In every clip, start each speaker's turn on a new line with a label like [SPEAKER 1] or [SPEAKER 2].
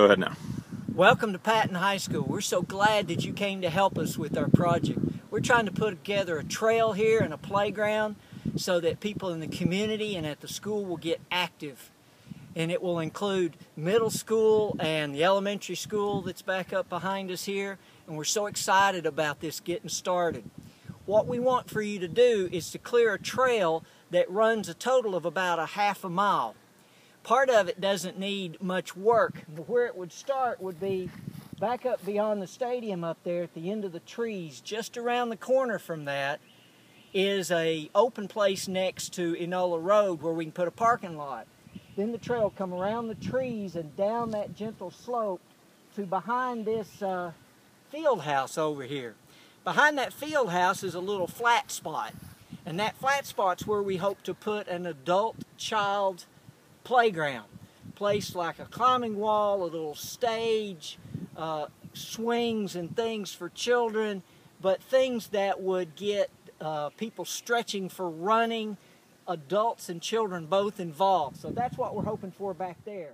[SPEAKER 1] Go ahead now.
[SPEAKER 2] Welcome to Patton High School. We're so glad that you came to help us with our project. We're trying to put together a trail here and a playground so that people in the community and at the school will get active. And it will include middle school and the elementary school that's back up behind us here. And we're so excited about this getting started. What we want for you to do is to clear a trail that runs a total of about a half a mile. Part of it doesn't need much work. Where it would start would be back up beyond the stadium up there at the end of the trees. Just around the corner from that is an open place next to Enola Road where we can put a parking lot. Then the trail will come around the trees and down that gentle slope to behind this field house over here. Behind that field house is a little flat spot. And that flat spot's where we hope to put an adult-child playground. Placed like a climbing wall, a little stage, swings and things for children, but things that would get people stretching for running, adults and children both involved. So that's what we're hoping for back there.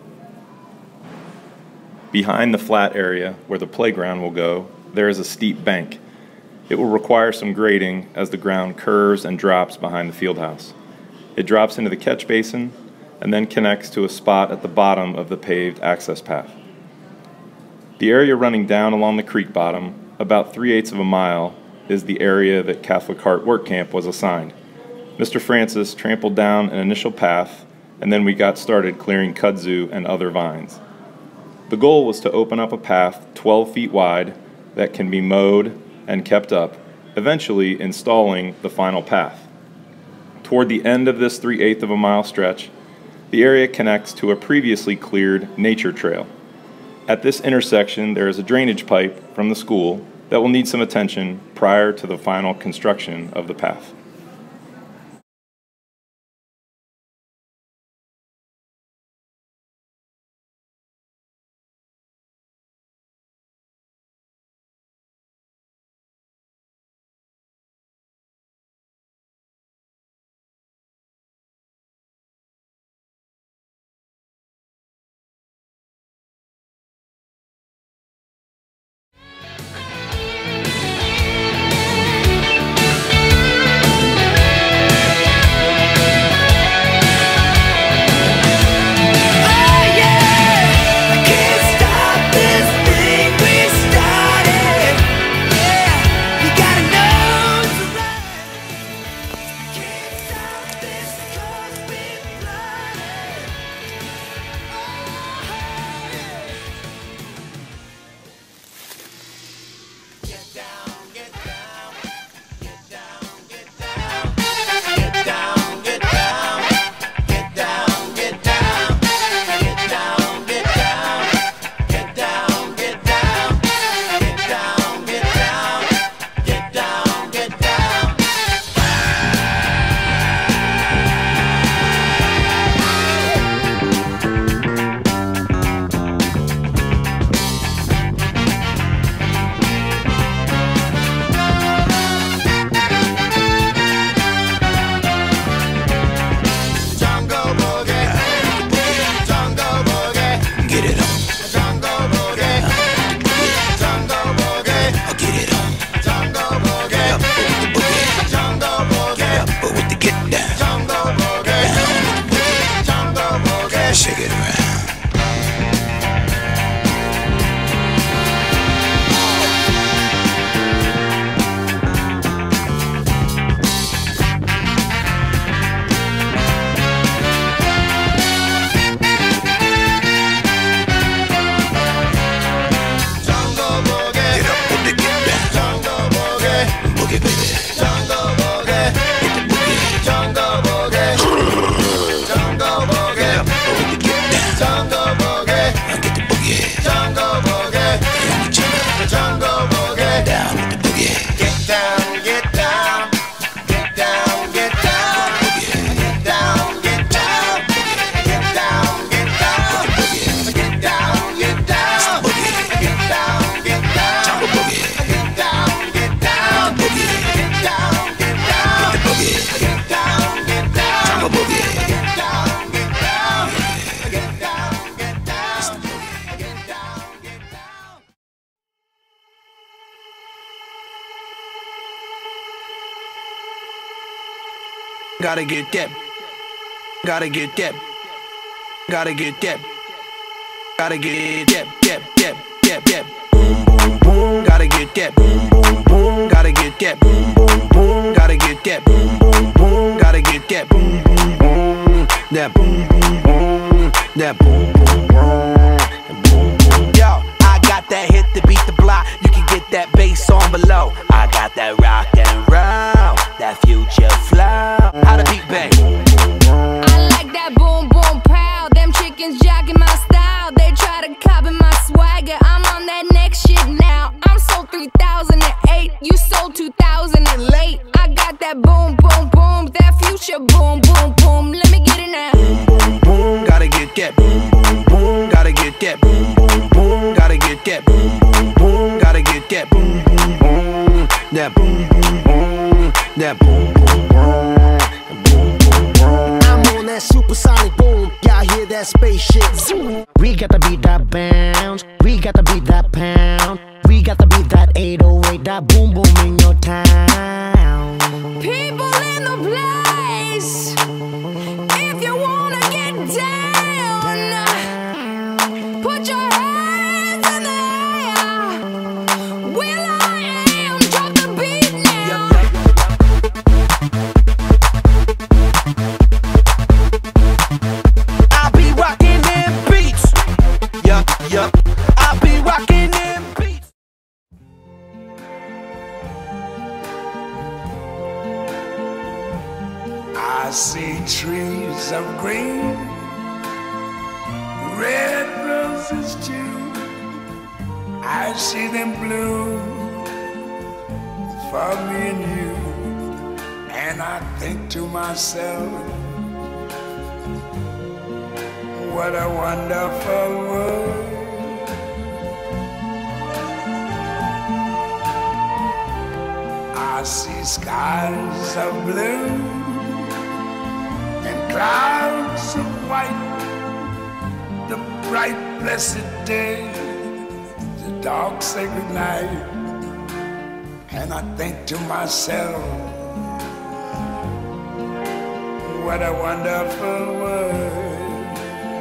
[SPEAKER 1] Behind the flat area where the playground will go, there is a steep bank. It will require some grading as the ground curves and drops behind the field house. It drops into the catch basin and then connects to a spot at the bottom of the paved access path. The area running down along the creek bottom, about 3/8 of a mile, is the area that Catholic Heart Work Camp was assigned. Mr. Francis trampled down an initial path, and then we got started clearing kudzu and other vines. The goal was to open up a path 12 feet wide that can be mowed and kept up, eventually installing the final path. Toward the end of this 3/8 of a mile stretch, the area connects to a previously cleared nature trail. At this intersection, there is a drainage pipe from the school that will need some attention prior to the final construction of the path.
[SPEAKER 3] Shake it around. Get Gotta get that. Gotta get that. Gotta get that. Gotta get that. Boom, boom, boom. Gotta get that. Boom, boom, boom. Gotta get that. Boom, boom, boom. Gotta get that. Boom, boom, boom. Gotta get that. Boom, boom, boom. That boom, boom, boom. That boom, boom, boom. Yo, I got that hit to beat the block. You can get that bass on below. I got that rock and roll, that future flow. How the beat bang?
[SPEAKER 4] I like that boom boom pow. Them chickens jacking my style. They try to copy my swagger. I'm on that next shit now. I'm sold 3008. You sold 2000 and late. I got that boom boom boom. That future boom boom boom. Let me get it now.
[SPEAKER 3] Boom, boom, boom. Gotta get that. Boom, boom, boom. Gotta get that. Boom, boom, boom. Gotta get that. Boom, boom, boom. Gotta get that. Boom, boom, boom. That boom, boom, boom. That boom, boom, boom.
[SPEAKER 5] I'm on that supersonic boom. Y'all hear that spaceship zoom? We got to beat that bounce. We got to beat that pound. We got to beat that 808. That boom boom in your town.
[SPEAKER 4] People in the place. If you wanna get down, put your hands in the air. Will I am, drop the beat now.
[SPEAKER 3] I be rocking them beats. Yup. I be rocking them beats.
[SPEAKER 6] I see trees of green, red roses too. I see them bloom for me and you. And I think to myself, what a wonderful world. I see skies of blue and clouds of white, the bright blessed day, the dark sacred night. And I think to myself, what a wonderful world.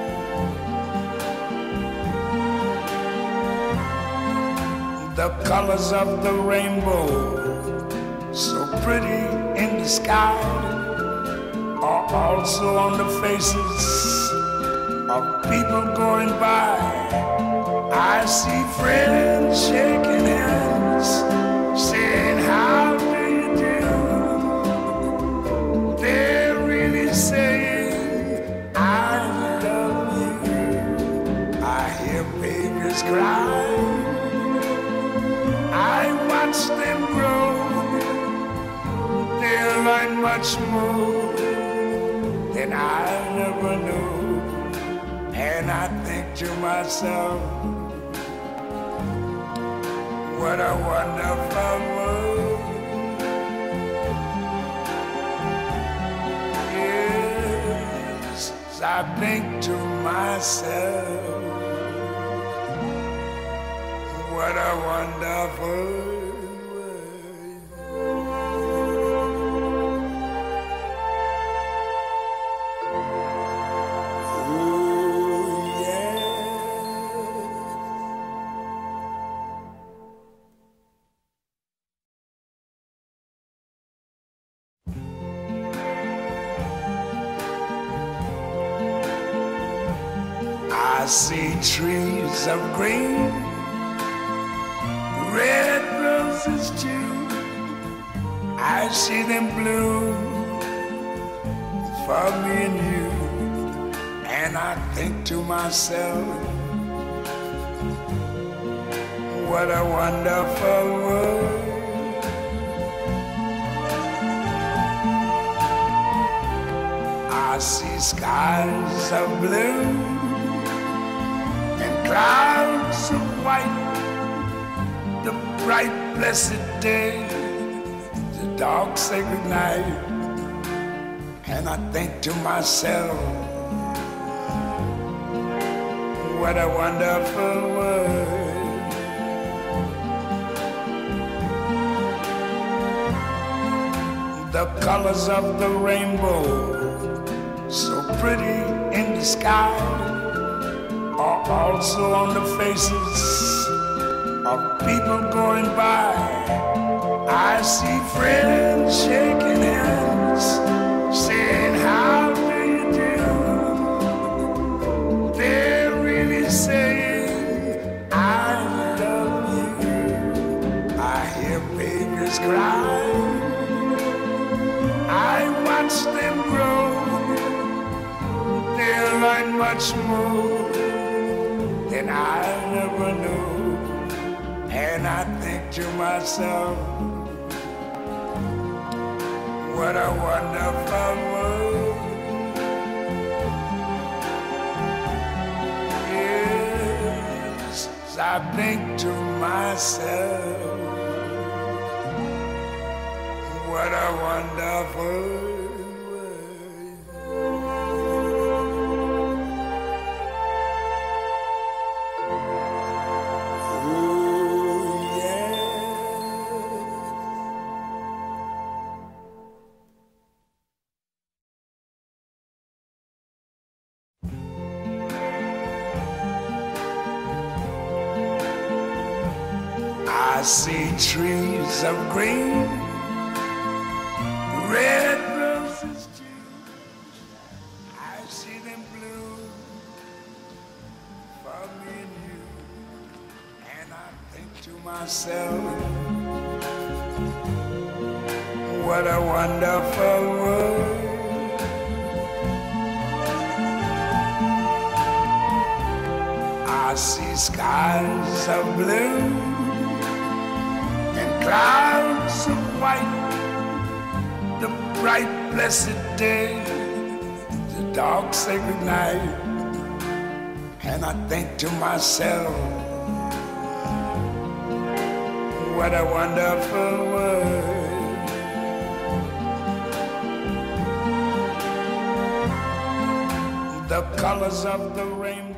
[SPEAKER 6] The colors of the rainbow, so pretty in the sky, are also on the faces of people going by. I see friends shaking hands, saying, how do you do? They're really saying, I love you. I hear babies cry, I watch them grow. They'll learn much more than I never knew. And I think to myself, what a wonderful world. Yes, I think to myself, what a wonderful world. I see trees of green, red roses too. I see them bloom for me and you. And I think to myself, what a wonderful world. I see skies of blue and clouds of white, the bright blessed day, the dark sacred night. And I think to myself, what a wonderful world. The colors of the rainbow, so pretty in the sky, are also on the faces of people going by. I see friends shaking hands, saying, how do you do? They're really saying, I love you. I hear babies cry, I watch them grow. They'll learn much more than I never knew. And I think to myself, what a wonderful world. Yes, I think to myself, what a wonderful world. I see trees of green, red roses too. I see them bloom for me and you. And I think to myself, what a wonderful world. I see skies of blue, clouds of white, the bright blessed day, the dark sacred night. And I think to myself, what a wonderful world. The colors of the rainbow.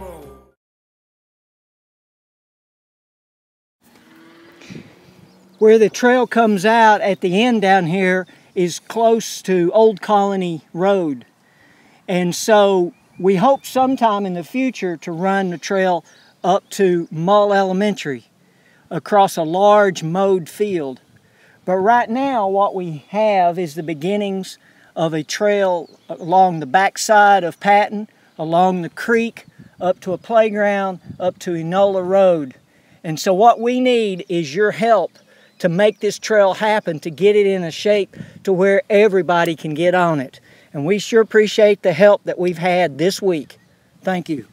[SPEAKER 2] Where the trail comes out at the end down here is close to Old Colony Road. And so we hope sometime in the future to run the trail up to Mull Elementary across a large mowed field. But right now what we have is the beginnings of a trail along the backside of Patton, along the creek, up to a playground, up to Enola Road. And so what we need is your help to make this trail happen, to get it in a shape to where everybody can get on it. And we sure appreciate the help that we've had this week. Thank you.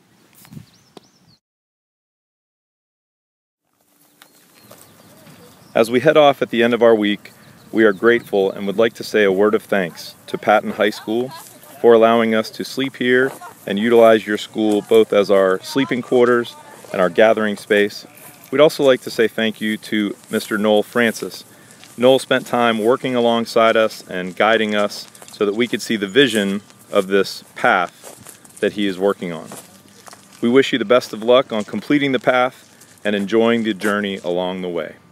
[SPEAKER 1] As we head off at the end of our week, we are grateful and would like to say a word of thanks to Patton High School for allowing us to sleep here and utilize your school both as our sleeping quarters and our gathering space. We'd also like to say thank you to Mr. Noel Francis. Noel spent time working alongside us and guiding us so that we could see the vision of this path that he is working on. We wish you the best of luck on completing the path and enjoying the journey along the way.